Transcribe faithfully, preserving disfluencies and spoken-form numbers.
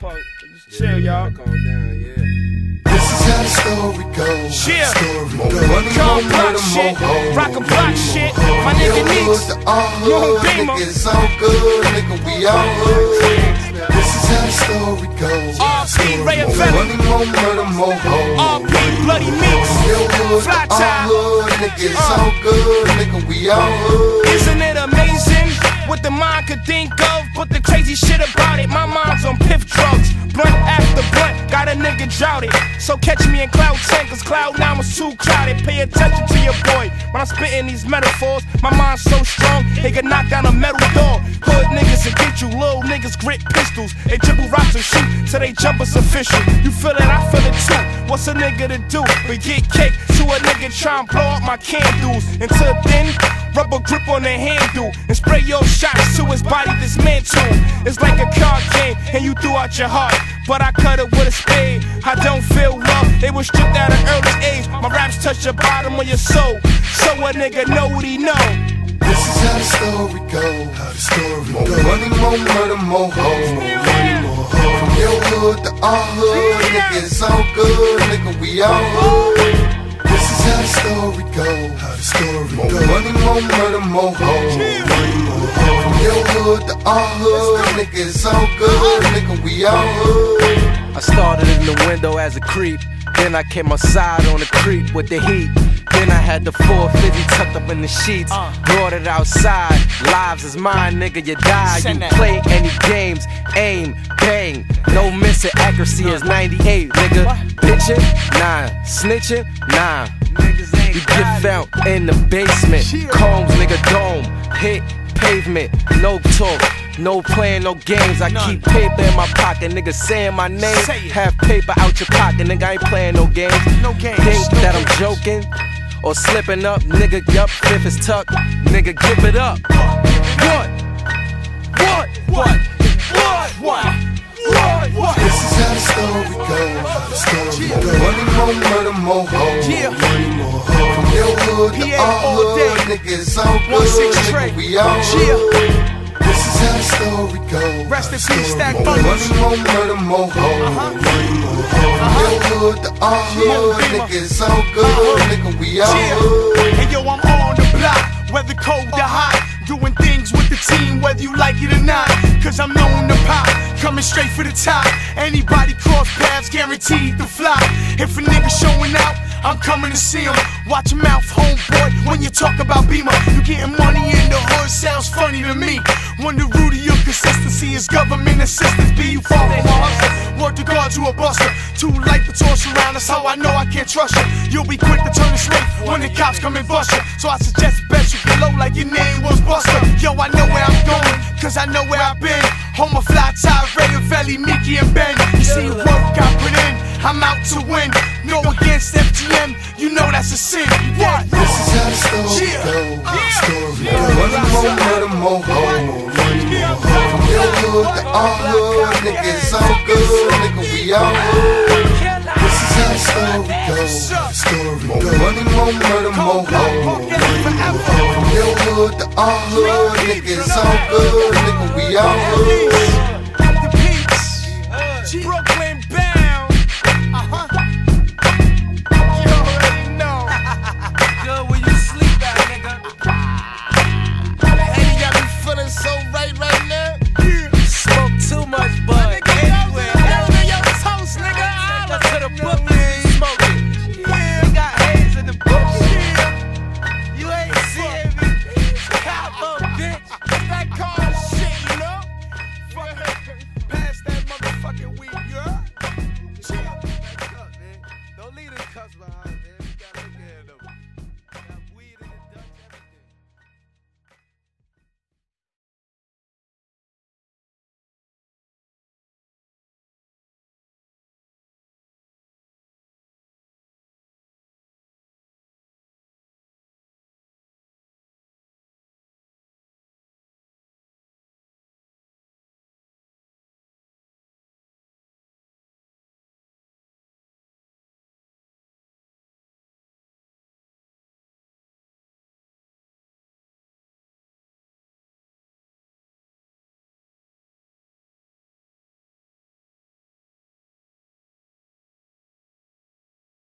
punk. Just chill, y'all. Calm down, yeah. This is how the story goes. Chill. Money, Calm more block murder, shit. more hoes. Rock a block shit. My nigga Neeks. Moon Beamer. Nigga, it's all good. Nigga, we all hood. This is how the story goes. R P Ray and Felly. Money, more murder, more hoes. R P Bloody Meeks. Fly Child. Nigga, it's all good. Nigga, we all hood. Isn't it amazing what the mind could think of? But the crazy shit about it, my mind's on piff drugs. Blunt after blunt, got a nigga droughted. So catch me in cloud ten, cause cloud nine was too crowded. Pay attention to your boy when I'm spitting these metaphors. My mind's so strong, they can knock down a metal door. Hood niggas will get you, little niggas grip pistols. They dribble rocks and shoot till they jump us official. You feel it, I feel it too. What's a nigga to do? We get cake to a nigga try and blow up my candles. Until then, rubber grip on the handle and spray your shots to his body dismantled. It's like a card game and you threw out your heart, but I cut it with a spade. I don't feel love, they were stripped at an early age. My raps touch the bottom of your soul, so a nigga know what he know. This is how the story goes. How the story more goes. Money, more murder, more hoes. Money, more hoes. From your hood to our hood, nigga, it's all good. Nigga, we all hood. This is how the story goes. How the story more goes. Money, more murder, more hoes. Money, more hoes. From your hood to our hood, nigga, it's all good. Nigga, we all hood. I started in the window as a creep, then I came outside on the creep with the heat. Then I had the four fifty tucked up in the sheets, brought it outside. Lives is mine, nigga, you die. You play any games, aim, bang. No missing, accuracy is ninety-eight, nigga. Bitchin', nah. Snitchin', nah. You get found in the basement. Combs, nigga, dome. Hit pavement, no talk. No playing, no games, I None. Keep paper in my pocket, nigga saying my name. Say have paper out your pocket, nigga, I ain't playing no games. No games Think no that games. I'm joking or slipping up, nigga, yup, fifth is tucked. Nigga, give it up. What? What? What? What? What? What? What? This is how the story goes. How the story yeah. goes. Money, more murder, more hoes. Yeah. Money, more hoes. From your hood to our hood, nigga, it's all good. Nigga, we all hood. This is how the story goes. Rest in peace, Stack Money, more murder, more hoes. Money, more hoes. From your hood to our hood, nigga, it's all good. Nigga, we all hood. And yo, I'm on the block, whether cold or hot. Doing things with the team, whether you like it or not. Cause I'm known to pop, coming straight for the top. Anybody cross paths, guaranteed to fly. If a nigga showing out, I'm coming to see him. Watch your mouth, homeboy, when you talk about Beamer. You getting money in the hood, sounds funny to me. When the root of your consistency is government assistance, be you fall from a hustle. Word to God, you a buster. Too light to toss around, that's how I know I can't trust you. You'll be quick to turn the straight when the cops come and bust you. So I suggest bet you get low like your name was Buster. Yo, I know where I'm going, cause I know where I've been. Home of Fly Child, Ray and Felly, Mickey and Ben. You see the work I put in, I'm out to win. No against F G M, you know that's a sin. What? This is how the story yeah. goes. How the story goes. Money, more murder, more hoes. Money, more hoes. From your hood to our hood, nigga, it's all good. Nigga, we all hood. This is how the story goes. How the story goes. Money, more murder, more hoes. From your hood to our hood, nigga, it's all good. Nigga, we all hood. Brooklyn.